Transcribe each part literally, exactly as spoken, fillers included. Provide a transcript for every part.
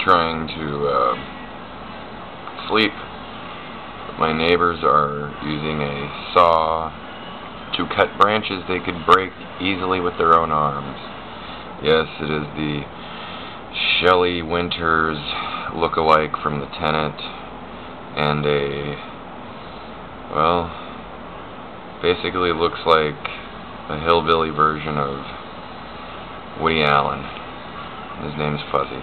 trying to uh, sleep. My neighbors are using a saw to cut branches they could break easily with their own arms. Yes, it is the Shelley Winters look-alike from The Tenet, and a, well, basically looks like a hillbilly version of Woody Allen. His name's Fuzzy.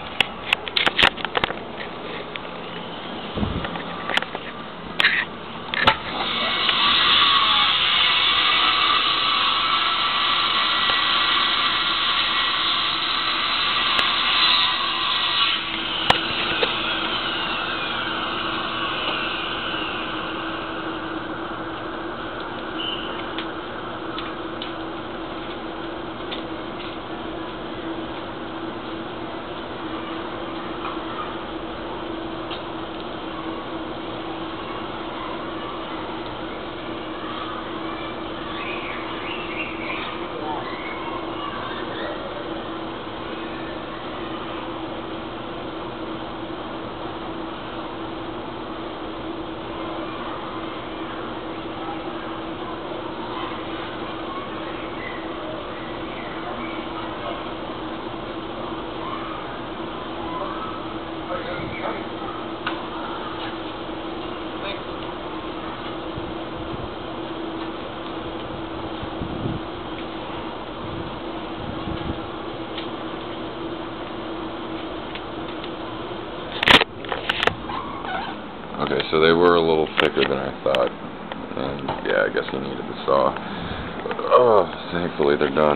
Okay, so they were a little thicker than I thought, and yeah, I guess he needed the saw. But, oh, thankfully they're done.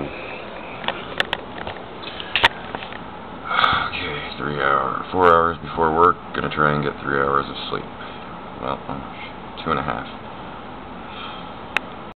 Okay, three hours, four hours before work, gonna try and get three hours of sleep. Well, two and a half.